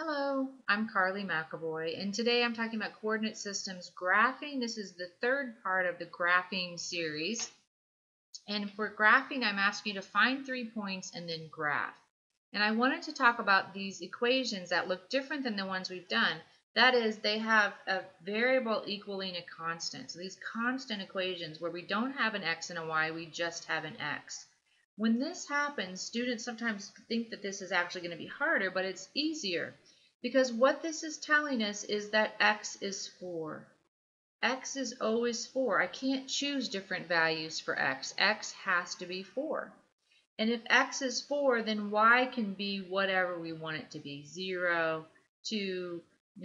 Hello, I'm Carly McAvoy, and today I'm talking about coordinate systems graphing. This is the third part of the graphing series. And for graphing, I'm asking you to find 3 points and then graph. And I wanted to talk about these equations that look different than the ones we've done. That is, they have a variable equaling a constant. So these constant equations where we don't have an x and a y, we just have an x. When this happens, students sometimes think that this is actually going to be harder, but it's easier because what this is telling us is that x is 4. X is always 4. I can't choose different values for x. X has to be 4. And if x is 4, then y can be whatever we want it to be. 0, 2,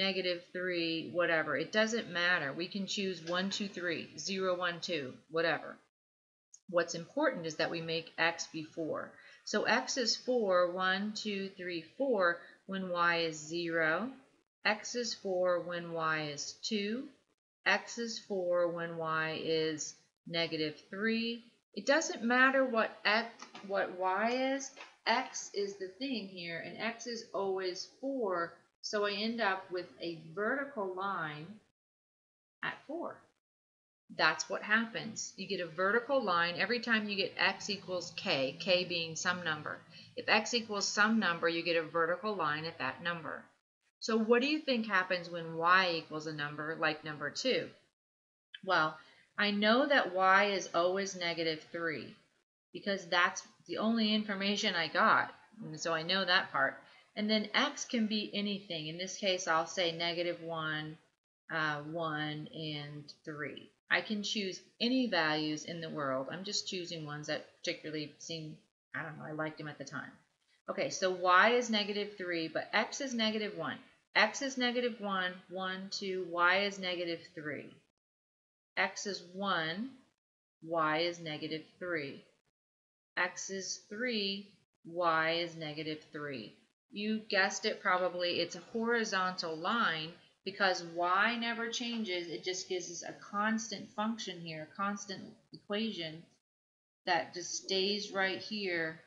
-3, whatever. It doesn't matter. We can choose 1, 2, 3, 0, 1, 2, whatever. What's important is that we make x be 4. So x is 4, 1, 2, 3, 4 when y is 0. X is 4 when y is 2. X is 4 when y is -3. It doesn't matter what y is. X is the thing here, and x is always 4. So I end up with a vertical line at 4. That's what happens. You get a vertical line every time you get x equals k, k being some number. If x equals some number, you get a vertical line at that number. So what do you think happens when y equals a number like number 2? Well, I know that y is always -3 because that's the only information I got. And so I know that part. And then x can be anything. In this case, I'll say -1, 1, and 3. I can choose any values in the world. I'm just choosing ones that particularly seem, I don't know, I liked them at the time. Okay, so y is -3, but x is -1. X is -1, 1, 2, y is -3. X is 1, y is -3. X is 3, y is -3. You guessed it probably, it's a horizontal line because y never changes. It just gives us a constant function here, a constant equation that just stays right here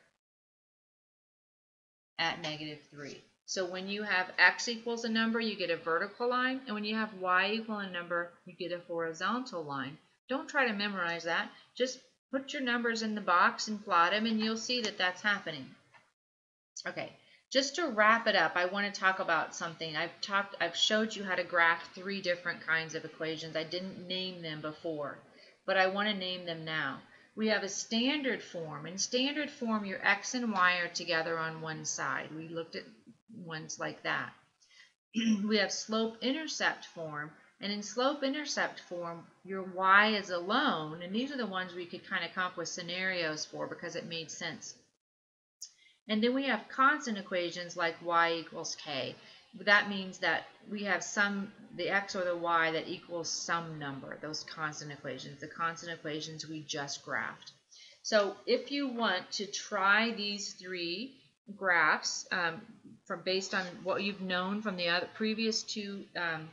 at -3. So when you have x equals a number, you get a vertical line, and when you have y equal a number, you get a horizontal line. Don't try to memorize that. Just put your numbers in the box and plot them, and you'll see that that's happening. Okay, just to wrap it up, I want to talk about something. I've showed you how to graph 3 different kinds of equations. I didn't name them before, but I want to name them now. We have a standard form. In standard form, your x and y are together on one side. We looked at ones like that. We have slope-intercept form, and in slope-intercept form, your y is alone, and these are the ones we could kind of come up with scenarios for because it made sense. And then we have constant equations like y equals k. That means that we have the x or the y that equals some number, those constant equations, the constant equations we just graphed. So if you want to try these 3 graphs based on what you've known from the previous 2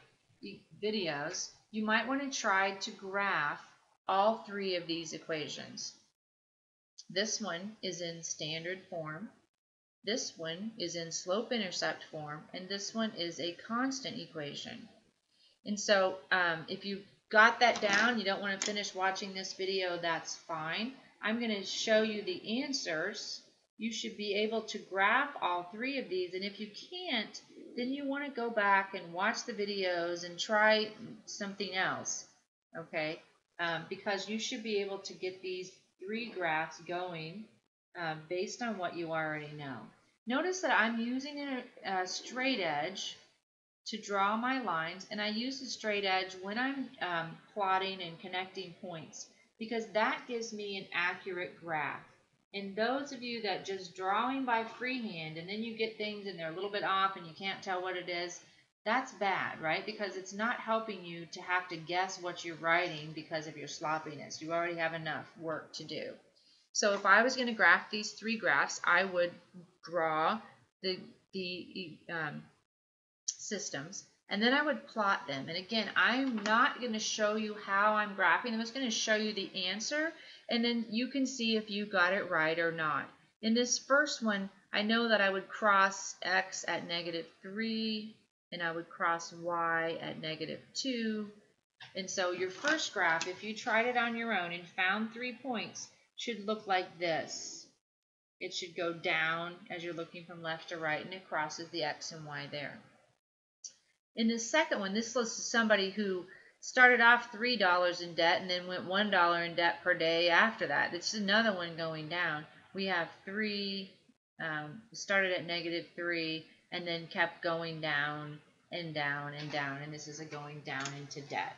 videos, you might want to try to graph all 3 of these equations. This one is in standard form. This one is in slope-intercept form, and this one is a constant equation. And so if you got that down, you don't want to finish watching this video, that's fine. I'm going to show you the answers. You should be able to graph all 3 of these, and if you can't, then you want to go back and watch the videos and try something else, okay? Because you should be able to get these 3 graphs going based on what you already know. Notice that I'm using a straight edge to draw my lines, and I use the straight edge when I'm plotting and connecting points because that gives me an accurate graph. And those of you that just drawing by freehand and then you get things and they're a little bit off and you can't tell what it is, that's bad, right? Because it's not helping you to have to guess what you're writing because of your sloppiness. You already have enough work to do. So if I was going to graph these 3 graphs, I would draw the systems, and then I would plot them. And again, I'm not going to show you how I'm graphing them. I'm just going to show you the answer, and then you can see if you got it right or not. In this first one, I know that I would cross x at -3, and I would cross y at -2. And so your first graph, if you tried it on your own and found 3 points, should look like this. It should go down as you're looking from left to right, and it crosses the x and y there. In the second one, this lists somebody who started off $3 in debt and then went $1 in debt per day after that. It's another one going down. We have 3, started at -3 and then kept going down and down and down, and this is a going down into debt.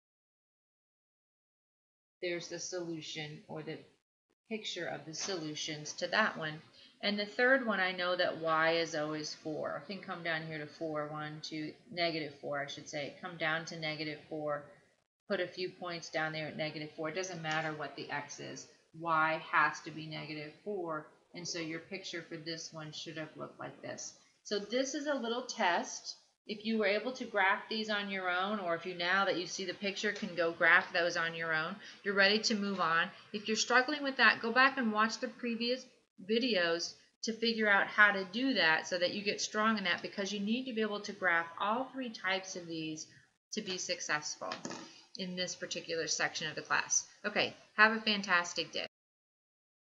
There's the solution, or the picture of the solutions to that one. And the third one, I know that y is always 4. I can come down here to 4, 1, 2, -4, I should say. Come down to -4, put a few points down there at -4. It doesn't matter what the x is. Y has to be -4, and so your picture for this one should have looked like this. So this is a little test. If you were able to graph these on your own, or if you, now that you see the picture, can go graph those on your own, you're ready to move on. If you're struggling with that, go back and watch the previous videos to figure out how to do that so that you get strong in that, because you need to be able to graph all 3 types of these to be successful in this particular section of the class. Okay, have a fantastic day.